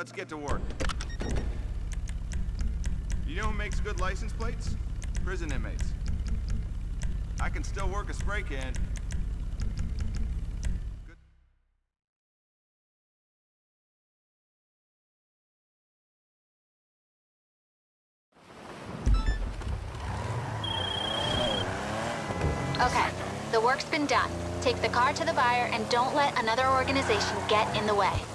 let's get to work. You know who makes good license plates? Prison inmates. I can still work a spray can. Okay, the work's been done. Take the car to the buyer and don't let another organization get in the way.